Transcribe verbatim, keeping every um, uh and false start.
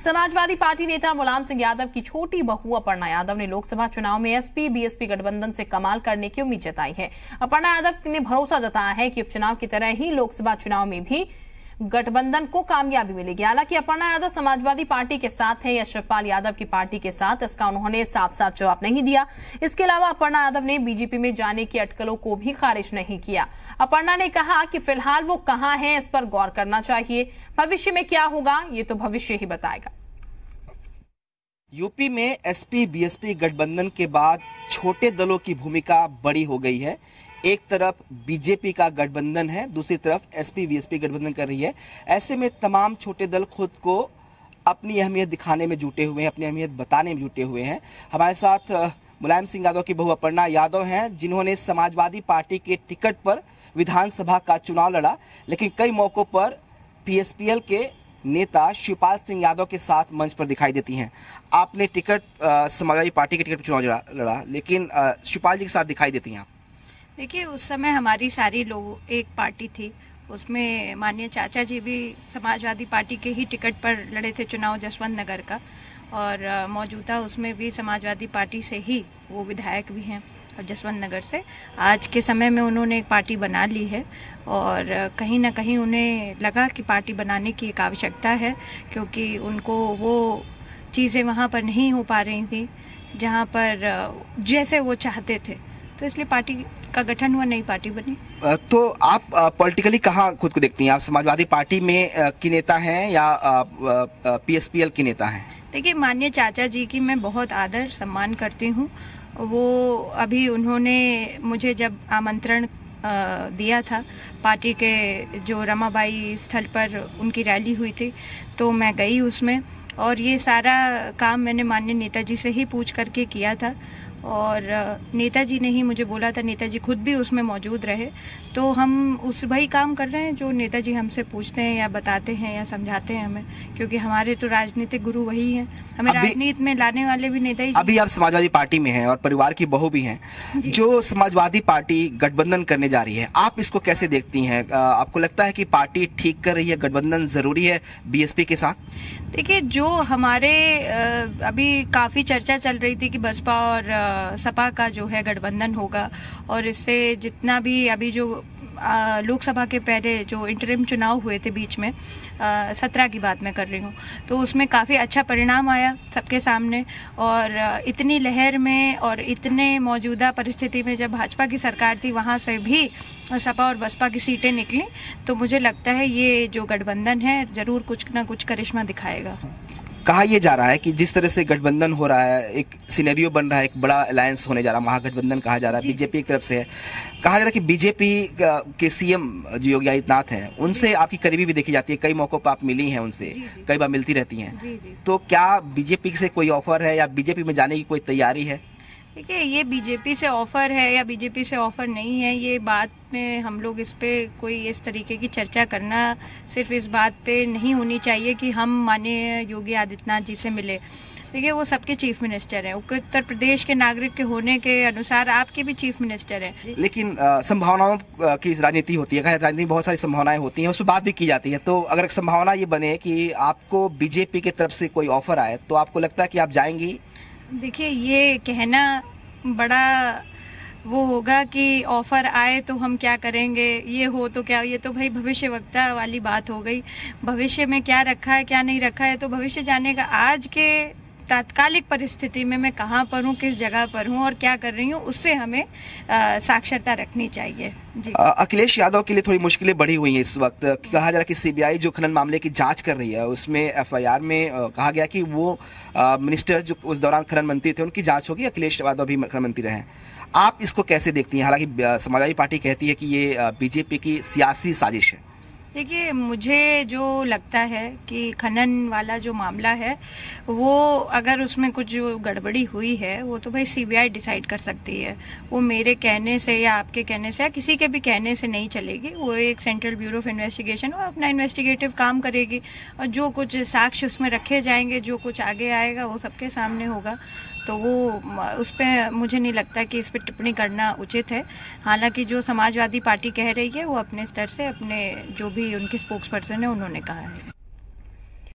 Samajwadi party नेता मुलायम सिंह यादव की छोटी बहू अपर्णा यादव ने लोकसभा चुनाव में एसपी बीएसपी गठबंधन से कमाल करने की उम्मीद जताई है। अपर्णा यादव ने भरोसा जताया है कि उपचुनाव की तरह ही लोकसभा चुनाव में भी गठबंधन को कामयाबी मिलेगी। हालांकि अपर्णा यादव समाजवादी पार्टी के साथ है या शिवपाल यादव की पार्टी के साथ, इसका उन्होंने साफ साफ जवाब नहीं दिया। इसके अलावा अपर्णा यादव ने बीजेपी में जाने की अटकलों को भी खारिज नहीं किया। अपर्णा ने कहा कि फिलहाल वो कहां हैं इस पर गौर करना चाहिए, भविष्य में क्या होगा ये तो भविष्य ही बताएगा। यूपी में एसपी बीएसपी गठबंधन के बाद छोटे दलों की भूमिका बड़ी हो गई है। एक तरफ बीजेपी का गठबंधन है, दूसरी तरफ एसपी बीएसपी गठबंधन कर रही है। ऐसे में तमाम छोटे दल खुद को अपनी अहमियत दिखाने में जुटे हुए हैं, अपनी अहमियत बताने में जुटे हुए हैं। हमारे साथ मुलायम सिंह यादव की बहू अपर्णा यादव हैं, जिन्होंने समाजवादी पार्टी के टिकट पर विधानसभा का चुनाव लड़ा, लेकिन कई मौकों पर पीएसपीएल के नेता शिवपाल सिंह यादव के साथ मंच पर दिखाई देती हैं। आपने टिकट समाजवादी पार्टी के टिकट पर चुनाव लड़ा, लेकिन शिवपाल जी के साथ दिखाई देती हैं आप। देखिए, उस समय हमारी सारी लोग एक पार्टी थी, उसमें माननीय चाचा जी भी समाजवादी पार्टी के ही टिकट पर लड़े थे चुनाव जसवंत नगर का, और मौजूदा उसमें भी समाजवादी पार्टी से ही वो विधायक भी हैं और जसवंत नगर से। आज के समय में उन्होंने एक पार्टी बना ली है और कहीं ना कहीं उन्हें लगा कि पार्टी बनाने की एक आवश्यकता है, क्योंकि उनको वो चीज़ें वहाँ पर नहीं हो पा रही थी जहाँ पर जैसे वो चाहते थे, तो इसलिए पार्टी का गठन हुआ, नई पार्टी बनी। तो आप पॉलिटिकली कहाँ खुद को देखती हैं? आप समाजवादी पार्टी में की नेता हैं या पीएसपीएल की नेता हैं? देखिए, माननीय चाचा जी की मैं बहुत आदर सम्मान करती हूँ। वो अभी उन्होंने मुझे जब आमंत्रण दिया था पार्टी के जो रमाबाई स्थल पर उनकी रैली हुई थी, तो मैं गई उसमें, और ये सारा काम मैंने माननीय नेताजी से ही पूछ करके किया था, और नेताजी ने ही मुझे बोला था, नेताजी खुद भी उसमें मौजूद रहे। तो हम उस वही काम कर रहे हैं जो नेताजी हमसे पूछते हैं या बताते हैं या समझाते हैं हमें, क्योंकि हमारे तो राजनीतिक गुरु वही हैं, हमें राजनीति में लाने वाले भी नेताजी। अभी आप समाजवादी पार्टी में हैं और परिवार की बहू भी हैं। जो समाजवादी पार्टी गठबंधन करने जा रही है, आप इसको कैसे देखती हैं? आपको लगता है कि पार्टी ठीक कर रही है, गठबंधन जरूरी है बीएसपी के साथ? देखिए, जो हमारे अभी काफ़ी चर्चा चल रही थी कि बसपा और सपा का जो है गठबंधन होगा, और इससे जितना भी अभी जो लोकसभा के पहले जो इंटरिम चुनाव हुए थे बीच में, सत्रह की बात मैं कर रही हूँ, तो उसमें काफ़ी अच्छा परिणाम आया सबके सामने। और इतनी लहर में और इतने मौजूदा परिस्थिति में जब भाजपा की सरकार थी, वहाँ से भी सपा और बसपा की सीटें निकली, तो मुझे लगता है ये जो गठबंधन है ज़रूर कुछ ना कुछ करिश्मा दिखाएगा। कहा यह जा रहा है कि जिस तरह से गठबंधन हो रहा है, एक सिनेरियो बन रहा है, एक बड़ा अलायंस होने जा रहा है, महागठबंधन कहा जा रहा है, बीजेपी की तरफ से है। कहा जा रहा है कि बीजेपी के सीएम जो योगी आदित्यनाथ हैं, उनसे आपकी करीबी भी देखी जाती है, कई मौकों पर आप मिली हैं उनसे, कई बार मिलती रहती हैं। तो क्या बीजेपी से कोई ऑफर है या बीजेपी में जाने की कोई तैयारी है? देखिए, ये बीजेपी से ऑफ़र है या बीजेपी से ऑफ़र नहीं है, ये बात में हम लोग इस पे कोई इस तरीके की चर्चा करना सिर्फ इस बात पे नहीं होनी चाहिए कि हम माननीय योगी आदित्यनाथ जी से मिले। देखिए, वो सबके चीफ मिनिस्टर हैं, उत्तर प्रदेश के नागरिक के होने के अनुसार आपके भी चीफ मिनिस्टर हैं। लेकिन संभावनाओं की राजनीति होती है, राजनीति में बहुत सारी संभावनाएं होती हैं, उस पर बात भी की जाती है। तो अगर संभावना ये बने कि आपको बीजेपी की तरफ से कोई ऑफर आए, तो आपको लगता है कि आप जाएंगी? देखिए, ये कहना बड़ा वो होगा कि ऑफ़र आए तो हम क्या करेंगे, ये हो तो क्या, ये तो भाई भविष्यवक्ता वाली बात हो गई। भविष्य में क्या रखा है क्या नहीं रखा है तो भविष्य जाने का। आज के तात्कालिक परिस्थिति में मैं कहाँ पर हूँ, किस जगह पर हूँ और क्या कर रही हूँ, उससे हमें साक्षरता रखनी चाहिए। जी। अखिलेश यादव के लिए थोड़ी मुश्किलें बढ़ी हुई हैं इस वक्त। कहा जा रहा है कि सीबीआई जो खनन मामले की जांच कर रही है, उसमें एफआईआर में कहा गया कि वो मिनिस्टर जो उस दौरान खनन मंत्री थे उनकी जाँच होगी, अखिलेश यादव भी खनन मंत्री रहे। आप इसको कैसे देखती हैं? हालांकि समाजवादी पार्टी कहती है कि ये बीजेपी की सियासी साजिश है। देखिए, मुझे जो लगता है कि खनन वाला जो मामला है, वो अगर उसमें कुछ जो गड़बड़ी हुई है, वो तो भाई सीबीआई डिसाइड कर सकती है। वो मेरे कहने से या आपके कहने से या किसी के भी कहने से नहीं चलेगी। वो एक सेंट्रल ब्यूरो ऑफ इन्वेस्टिगेशन वो अपना इन्वेस्टिगेटिव काम करेगी, और जो कुछ साक्ष्य उसमें रखे जाएंगे, जो कुछ आगे आएगा, वो सबके सामने होगा। तो वो उस पर मुझे नहीं लगता कि इस पर टिप्पणी करना उचित है। हालांकि जो समाजवादी पार्टी कह रही है, वो अपने स्तर से अपने जो भी उनके स्पोक्स पर्सन है उन्होंने कहा है।